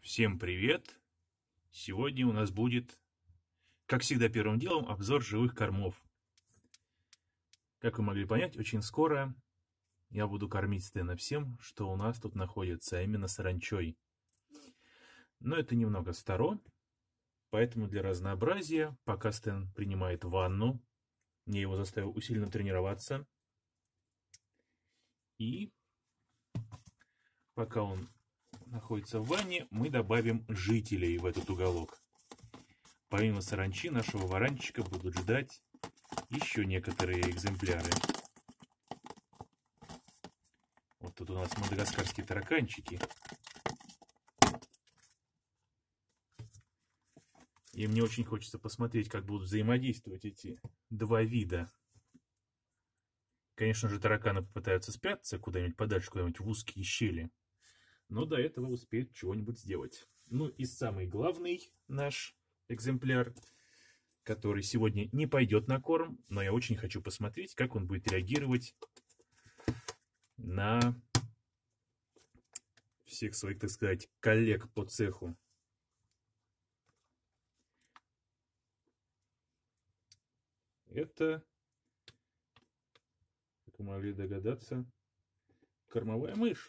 Всем привет! Сегодня у нас будет, как всегда, первым делом обзор живых кормов. Как вы могли понять, очень скоро я буду кормить Стэна всем, что у нас тут находится, а именно саранчой. Но это немного старо, поэтому для разнообразия, пока Стэн принимает ванну, я его заставил усиленно тренироваться. И пока он находится в ванне, мы добавим жителей в этот уголок. Помимо саранчи, нашего варанчика будут ждать еще некоторые экземпляры. Вот тут у нас мадагаскарские тараканчики. И мне очень хочется посмотреть, как будут взаимодействовать эти два вида. Конечно же, тараканы попытаются спрятаться куда-нибудь подальше, куда-нибудь в узкие щели. Но до этого успеют чего-нибудь сделать. Ну и самый главный наш экземпляр, который сегодня не пойдет на корм, но я очень хочу посмотреть, как он будет реагировать на всех своих, так сказать, коллег по цеху. Это, как вы могли догадаться, кормовая мышь.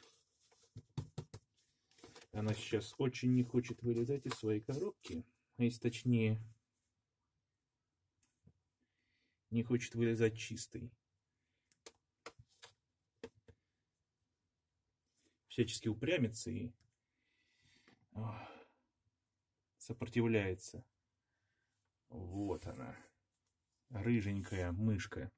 Она сейчас очень не хочет вылезать из своей коробки, а если точнее, не хочет вылезать чистой. Всячески упрямится и сопротивляется. Вот она, рыженькая мышка.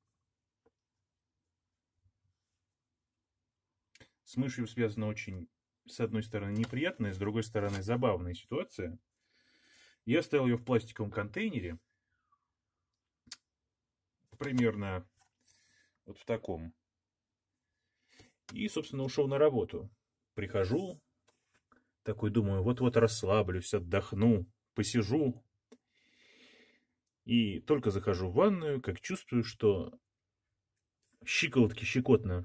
С мышью связана очень, с одной стороны, неприятная, с другой стороны, забавная ситуация. Я оставил ее в пластиковом контейнере, примерно вот в таком. И, собственно, ушел на работу. Прихожу, такой думаю, вот-вот расслаблюсь, отдохну, посижу. И только захожу в ванную, как чувствую, что щиколотки щекотно.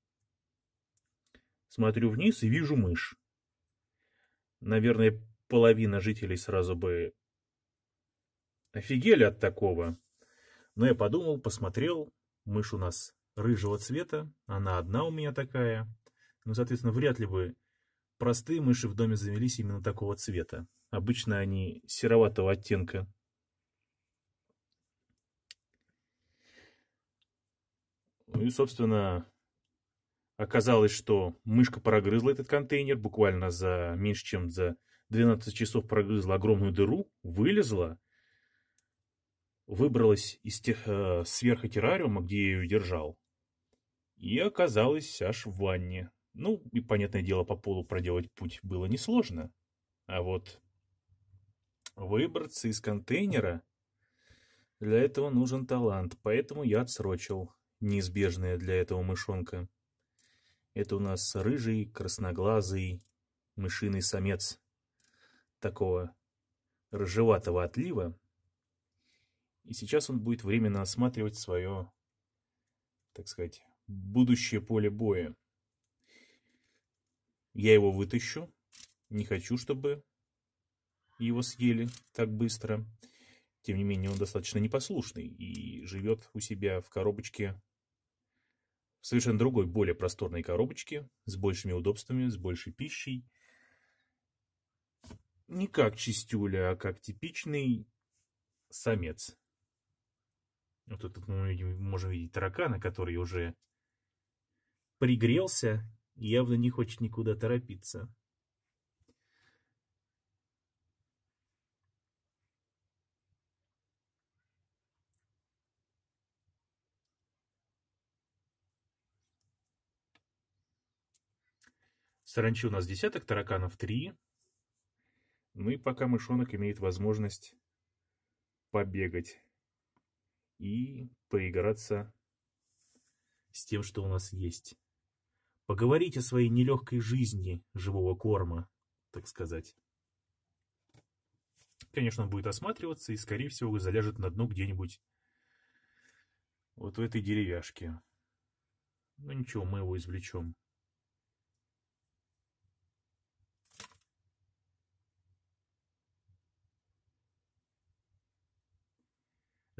Смотрю вниз и вижу мышь. Наверное, половина жителей сразу бы офигели от такого. Но я подумал, посмотрел, мышь у нас рыжего цвета, она одна у меня такая. Ну, соответственно, вряд ли бы простые мыши в доме завелись именно такого цвета. Обычно они сероватого оттенка. Ну и, собственно, оказалось, что мышка прогрызла этот контейнер, буквально за меньше, чем за 12 часов прогрызла огромную дыру, вылезла, выбралась из сверху террариума, где я ее держал, и оказалась аж в ванне. Ну, и, понятное дело, по полу проделать путь было несложно. А вот выбраться из контейнера, для этого нужен талант, поэтому я отсрочил неизбежное для этого мышонка. Это у нас рыжий, красноглазый, мышиный самец такого рыжеватого отлива. И сейчас он будет временно осматривать свое, так сказать, будущее поле боя. Я его вытащу. Не хочу, чтобы его съели так быстро. Тем не менее, он достаточно непослушный и живет у себя в коробочке, в совершенно другой, более просторной коробочке, с большими удобствами, с большей пищей. Не как чистюля, а как типичный самец. Вот тут мы можем видеть таракана, который уже пригрелся и явно не хочет никуда торопиться. Саранчи у нас десяток, тараканов 3. Ну и пока мышонок имеет возможность побегать и поиграться с тем, что у нас есть. Поговорить о своей нелегкой жизни живого корма, так сказать. Конечно, он будет осматриваться и, скорее всего, заляжет на дно где-нибудь вот в этой деревяшке. Ну ничего, мы его извлечем.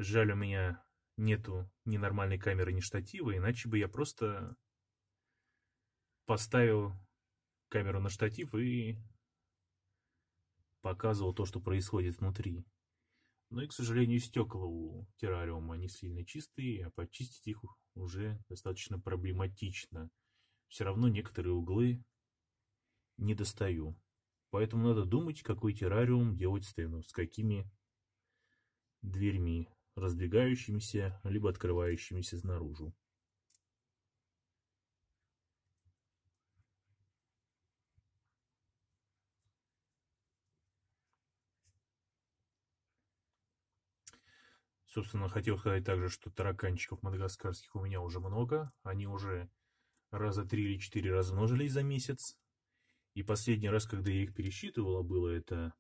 Жаль, у меня нету ни нормальной камеры, ни штатива, иначе бы я просто поставил камеру на штатив и показывал то, что происходит внутри. Но и, к сожалению, стекла у террариума не сильно чистые, а почистить их уже достаточно проблематично. Все равно некоторые углы не достаю. Поэтому надо думать, какой террариум делать стену, с какими дверьми, раздвигающимися, либо открывающимися снаружи. Собственно, хотел сказать также, что тараканчиков мадагаскарских у меня уже много. Они уже раза 3 или 4 размножились за месяц. И последний раз, когда я их пересчитывал, а было это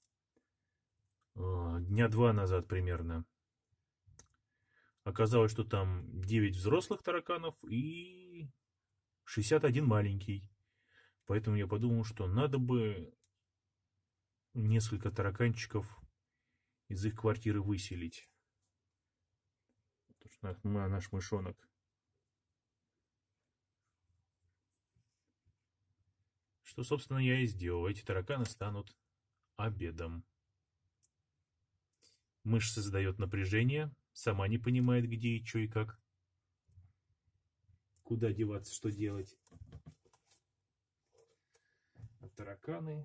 дня 2 назад примерно, оказалось, что там 9 взрослых тараканов и 61 маленький. Поэтому я подумал, что надо бы несколько тараканчиков из их квартиры выселить. Потому что наш мышонок что, собственно, я и сделал. Эти тараканы станут обедом. Мышь создает напряжение, сама не понимает, где и что и как. Куда деваться, что делать. А тараканы,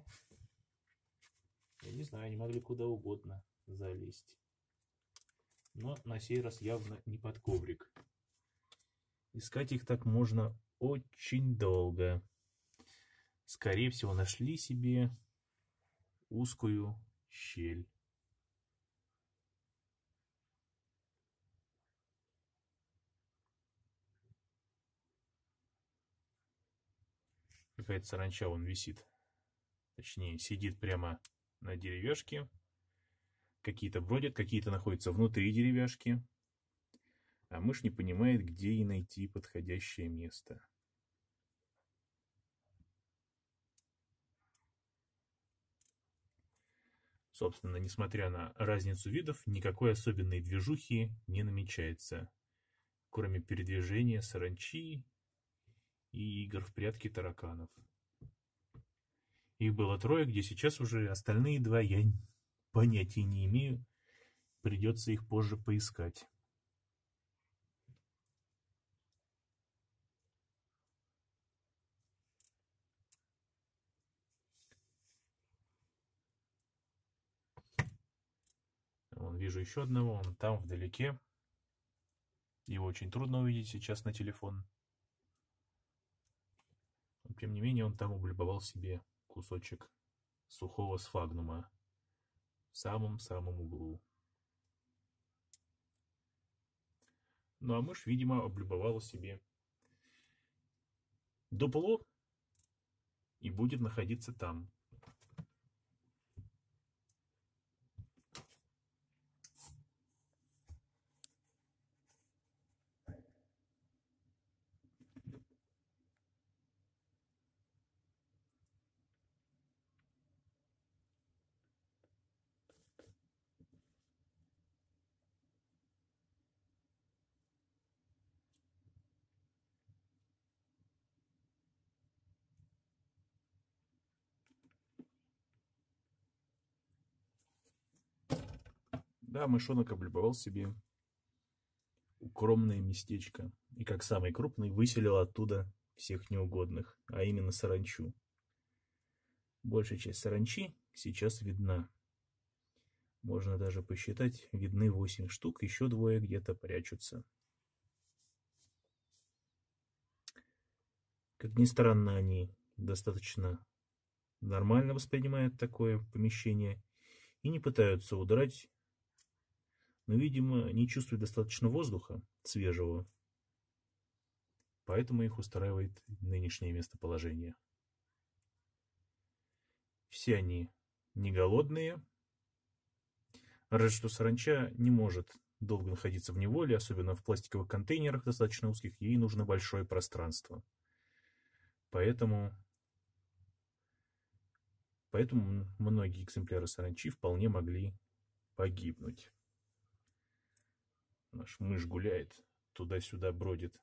я не знаю, они могли куда угодно залезть. Но на сей раз явно не под коврик. Искать их так можно очень долго. Скорее всего, нашли себе узкую щель. Какая-то саранча вон висит. Точнее, сидит прямо на деревяшке. Какие-то бродят, какие-то находятся внутри деревяшки. А мышь не понимает, где ей найти подходящее место. Собственно, несмотря на разницу видов, никакой особенной движухи не намечается, кроме передвижения саранчи и игр в прятки тараканов. Их было 3, где сейчас уже остальные 2 я понятия не имею. Придется их позже поискать. Вон, вижу еще одного, он там вдалеке. Его очень трудно увидеть сейчас на телефон. Но, тем не менее, он там облюбовал себе кусочек сухого сфагнума в самом-самом углу. Ну а мышь, видимо, облюбовала себе дупло и будет находиться там. Да, мышонок облюбовал себе укромное местечко и как самый крупный выселил оттуда всех неугодных, а именно саранчу. Большая часть саранчи сейчас видна. Можно даже посчитать, видны 8 штук, еще 2 где-то прячутся. Как ни странно, они достаточно нормально воспринимают такое помещение и не пытаются удрать, но, видимо, не чувствуют достаточно воздуха свежего, поэтому их устраивает нынешнее местоположение. Все они не голодные, разве что саранча не может долго находиться в неволе, особенно в пластиковых контейнерах достаточно узких, ей нужно большое пространство. Поэтому многие экземпляры саранчи вполне могли погибнуть. Наш мышь гуляет, туда-сюда бродит.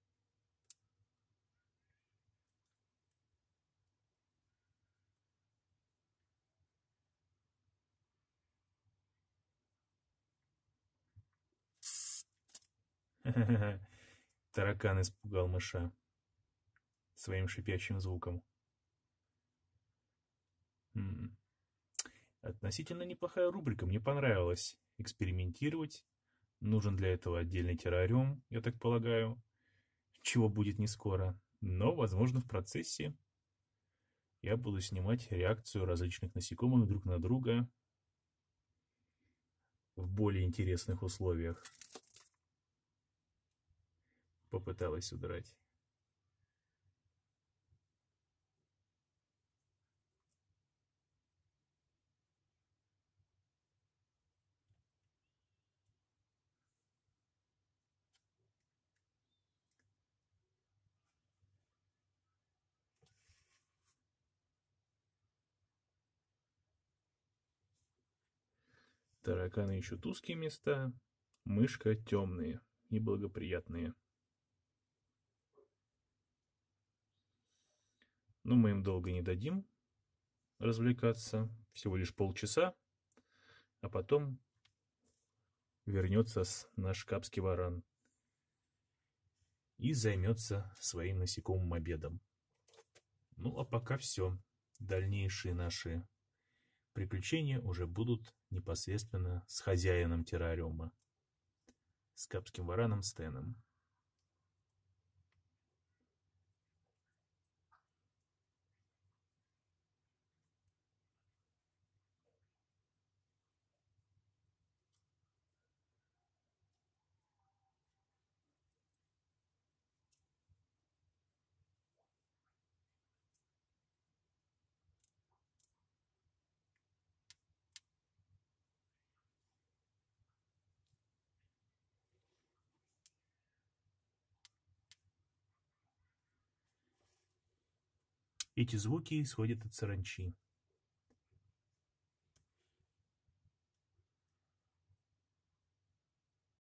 Таракан испугал мыша своим шипящим звуком. Относительно неплохая рубрика, мне понравилось экспериментировать. Нужен для этого отдельный террариум, я так полагаю, чего будет не скоро. Но, возможно, в процессе я буду снимать реакцию различных насекомых друг на друга в более интересных условиях. Попыталась удрать. Тараканы ищут узкие места, мышка темные и благоприятные. Но мы им долго не дадим развлекаться, всего лишь полчаса, а потом вернется наш капский варан и займется своим насекомым обедом. Ну а пока все. Дальнейшие наши приключения уже будут непосредственно с хозяином террариума, с капским вараном Стэном. Эти звуки исходят от саранчи.